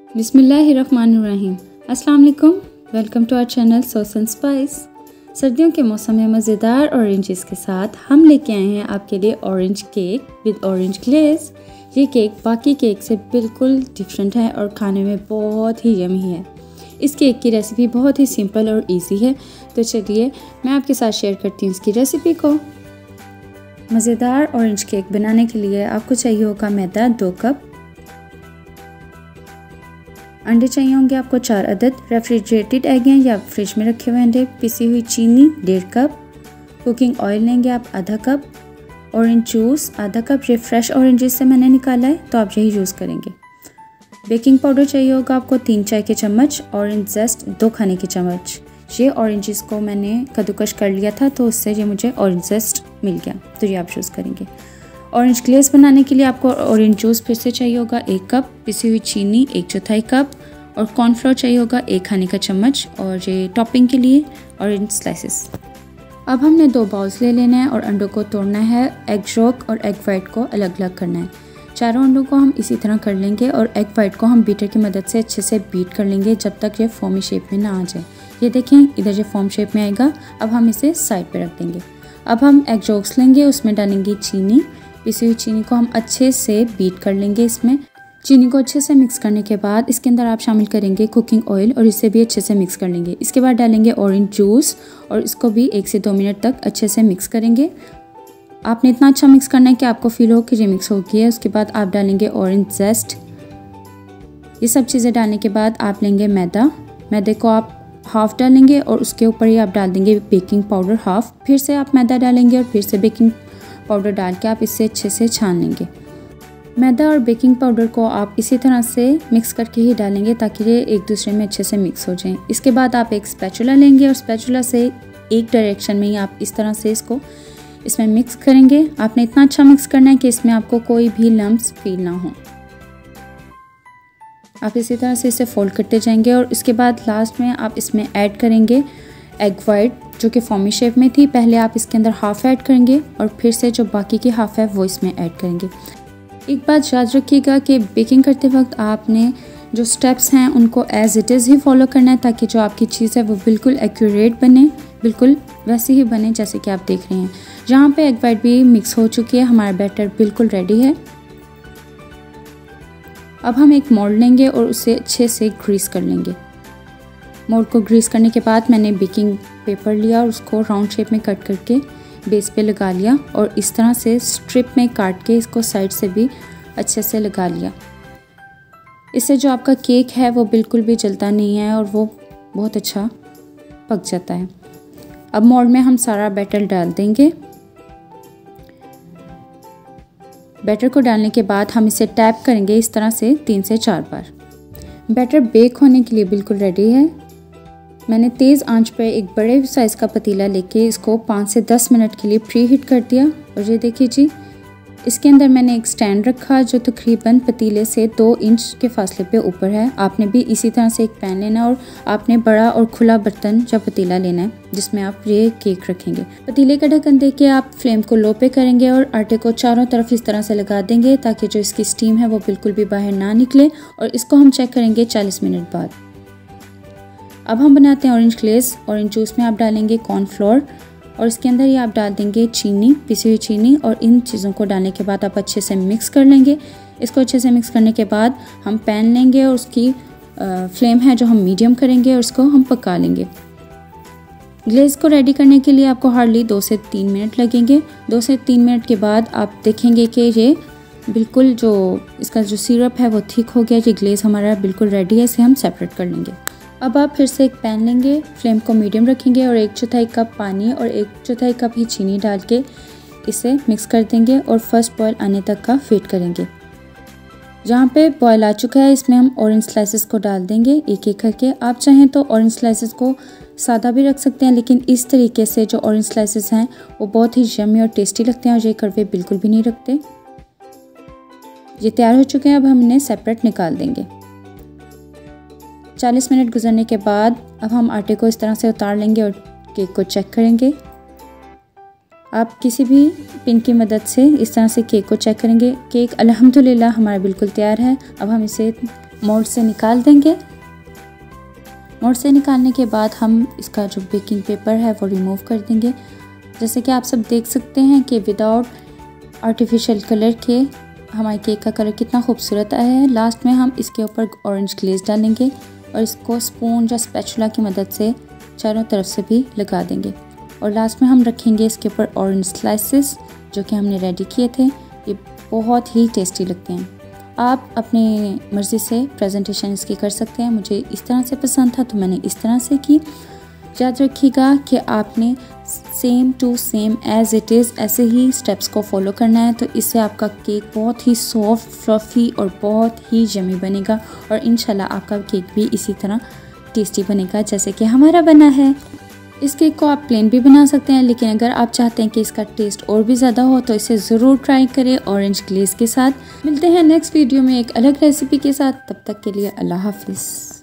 बिस्मिल्लाहिर्रहमानिर्रहीम। अस्सलाम वालेकुम, welcome to our channel sauce and spice. सर्दियों के मौसम में मज़ेदार ऑरेंजेस के साथ हम लेके आए हैं आपके लिए orange cake with orange glaze. ये केक बाकी केक से बिल्कुल डिफरेंट है और खाने में बहुत ही यमी है। इस केक की रेसिपी बहुत ही सिंपल और इजी है, तो चलिए मैं आपके साथ शेयर करती हूँ इसकी रेसिपी को। मज़ेदार ऑरेंज केक बनाने के लिए आपको चाहिए होगा मैदा 2 कप, अंडे चाहिए होंगे आपको 4 अदद, रेफ्रिजरेटेड एग हैं या फ्रिज में रखे हुए अंडे, पिसी हुई चीनी 1.5 कप, कुकिंग ऑयल लेंगे आप आधा कप, ऑरेंज जूस आधा कप। ये फ्रेश ऑरेंजेस से मैंने निकाला है तो आप यही यूज़ करेंगे। बेकिंग पाउडर चाहिए होगा आपको 3 चाय के चम्मच, ऑरेंज जेस्ट 2 खाने के चम्मच। ये ऑरेंजेस को मैंने कद्दूकश कर लिया था तो उससे ये मुझे ऑरेंज जेस्ट मिल गया, तो ये आप यूज़ करेंगे। ऑरेंज ग्लेज़ बनाने के लिए आपको ऑरेंज जूस फिर से चाहिए होगा 1 कप, पिसी हुई चीनी 1/4 कप और कॉर्नफ्लोर चाहिए होगा 1 खाने का चम्मच, और ये टॉपिंग के लिए ऑरेंज स्लाइसेस। अब हमने 2 बाउल्स ले लेना है और अंडों को तोड़ना है। एग यॉक और एग वाइट को अलग अलग करना है। चारों अंडों को हम इसी तरह कर लेंगे और एग वाइट को हम बीटर की मदद से अच्छे से बीट कर लेंगे जब तक ये फॉर्मी शेप में ना आ जाए। ये देखें, इधर ये फॉर्म शेप में आएगा। अब हम इसे साइड पे रख देंगे। अब हम एग यॉक्स लेंगे, उसमें डालेंगे चीनी, पिसी हुई चीनी को हम अच्छे से बीट कर लेंगे। इसमें चीनी को अच्छे से मिक्स करने के बाद इसके अंदर आप शामिल करेंगे कुकिंग ऑयल और इसे भी अच्छे से मिक्स कर लेंगे। इसके बाद डालेंगे ऑरेंज जूस और इसको भी 1 से 2 मिनट तक अच्छे से मिक्स करेंगे। आपने इतना अच्छा मिक्स करना है कि आपको फील हो कि ये मिक्स हो गया है। उसके बाद आप डालेंगे ऑरेंज जेस्ट। ये सब चीज़ें डालने के बाद आप लेंगे मैदे को आप हाफ़ डालेंगे और उसके ऊपर ही आप डाल देंगे बेकिंग पाउडर हाफ़। फिर से आप मैदा डालेंगे और फिर से बेकिंग पाउडर डाल के आप इसे अच्छे से छान लेंगे। मैदा और बेकिंग पाउडर को आप इसी तरह से मिक्स करके ही डालेंगे ताकि ये एक दूसरे में अच्छे से मिक्स हो जाएं। इसके बाद आप एक स्पैचुला लेंगे और स्पैचुला से एक डायरेक्शन में ही आप इस तरह से इसको इसमें मिक्स करेंगे। आपने इतना अच्छा मिक्स करना है कि इसमें आपको कोई भी लम्प्स फील ना हो। आप इसी तरह से इसे फोल्ड करते जाएंगे और इसके बाद लास्ट में आप इसमें ऐड करेंगे एग वाइट जो कि फॉर्मी शेप में थी। पहले आप इसके अंदर हाफ़ ऐड करेंगे और फिर से जो बाकी की हाफ़ है वो इसमें ऐड करेंगे। एक बात याद रखिएगा कि बेकिंग करते वक्त आपने जो स्टेप्स हैं उनको एज़ इट इज़ ही फॉलो करना है ताकि जो आपकी चीज़ है वो बिल्कुल एक्यूरेट बने, बिल्कुल वैसी ही बने जैसे कि आप देख रहे हैं। यहाँ पे एग वाइट भी मिक्स हो चुकी है, हमारा बैटर बिल्कुल रेडी है। अब हम एक मोल्ड लेंगे और उसे अच्छे से ग्रीस कर लेंगे। मोल्ड को ग्रीस करने के बाद मैंने बेकिंग पेपर लिया और उसको राउंड शेप में कट करके बेस पे लगा लिया और इस तरह से स्ट्रिप में काट के इसको साइड से भी अच्छे से लगा लिया। इससे जो आपका केक है वो बिल्कुल भी जलता नहीं है और वो बहुत अच्छा पक जाता है। अब मोल्ड में हम सारा बैटर डाल देंगे। बैटर को डालने के बाद हम इसे टैप करेंगे इस तरह से 3 से 4 बार। बैटर बेक होने के लिए बिल्कुल रेडी है। मैंने तेज़ आंच पर एक बड़े साइज़ का पतीला लेके इसको 5 से 10 मिनट के लिए प्री हीट कर दिया और ये देखिए जी, इसके अंदर मैंने एक स्टैंड रखा जो तकरीबन पतीले से 2 इंच के फासले पे ऊपर है। आपने भी इसी तरह से एक पैन लेना और आपने बड़ा और खुला बर्तन या पतीला लेना है जिसमें आप ये केक रखेंगे। पतीले का ढक्कन दे के आप फ्लेम को लो पे करेंगे और आटे को चारों तरफ इस तरह से लगा देंगे ताकि जो इसकी स्टीम है वो बिल्कुल भी बाहर ना निकले, और इसको हम चेक करेंगे 40 मिनट बाद। अब हम बनाते हैं ऑरेंज ग्लेज़। ऑरेंज जूस में आप डालेंगे कॉर्नफ्लोर और इसके अंदर ही आप डाल देंगे चीनी, पिसी हुई चीनी, और इन चीज़ों को डालने के बाद आप अच्छे से मिक्स कर लेंगे। इसको अच्छे से मिक्स करने के बाद हम पैन लेंगे और उसकी फ्लेम है जो हम मीडियम करेंगे और उसको हम पका लेंगे। ग्लेज़ को रेडी करने के लिए आपको हार्डली 2 से 3 मिनट लगेंगे। 2 से 3 मिनट के बाद आप देखेंगे कि ये बिल्कुल जो इसका जो सिरप है वो थिक हो गया। ये ग्लेज़ हमारा बिल्कुल रेडी है, इसे हम सेपरेट कर लेंगे। अब आप फिर से एक पैन लेंगे, फ्लेम को मीडियम रखेंगे और 1/4 कप पानी और 1/4 कप ही चीनी डाल के इसे मिक्स कर देंगे और फर्स्ट बॉयल आने तक का वेट करेंगे। जहाँ पे बॉयल आ चुका है इसमें हम ऑरेंज स्लाइसेस को डाल देंगे एक एक करके। आप चाहें तो ऑरेंज स्लाइसेस को सादा भी रख सकते हैं, लेकिन इस तरीके से जो ऑरेंज स्लाइसेस हैं वो बहुत ही यम्मी और टेस्टी लगते हैं और ये कड़वे बिल्कुल भी नहीं रखते। ये तैयार हो चुके हैं, अब हम इन्हें सेपरेट निकाल देंगे। 40 मिनट गुजरने के बाद अब हम आटे को इस तरह से उतार लेंगे और केक को चेक करेंगे। आप किसी भी पिन की मदद से इस तरह से केक को चेक करेंगे। केक अल्हम्दुलिल्लाह हमारा बिल्कुल तैयार है। अब हम इसे मोल्ड से निकाल देंगे। मोल्ड से निकालने के बाद हम इसका जो बेकिंग पेपर है वो रिमूव कर देंगे। जैसे कि आप सब देख सकते हैं कि विदाउट आर्टिफिशियल कलर के हमारे केक का कलर कितना खूबसूरत आया है। लास्ट में हम इसके ऊपर ऑरेंज ग्लेज डालेंगे और इसको स्पून या स्पैचुला की मदद से चारों तरफ से भी लगा देंगे। और लास्ट में हम रखेंगे इसके ऊपर ऑरेंज स्लाइसेस जो कि हमने रेडी किए थे। ये बहुत ही टेस्टी लगते हैं। आप अपनी मर्ज़ी से प्रेजेंटेशन इसकी कर सकते हैं। मुझे इस तरह से पसंद था तो मैंने इस तरह से की। याद रखिएगा कि आपने same to same as it is ऐसे ही स्टेप्स को फॉलो करना है, तो इससे आपका केक बहुत ही सॉफ्ट, फ्लफ़ी और बहुत ही यम्मी बनेगा। और इंशाल्लाह आपका केक भी इसी तरह टेस्टी बनेगा जैसे कि हमारा बना है। इस केक को आप प्लेन भी बना सकते हैं, लेकिन अगर आप चाहते हैं कि इसका टेस्ट और भी ज़्यादा हो तो इसे ज़रूर ट्राई करें ऑरेंज ग्लेज़ के साथ। मिलते हैं नेक्स्ट वीडियो में एक अलग रेसिपी के साथ। तब तक के लिए अल्लाह हाफिज़।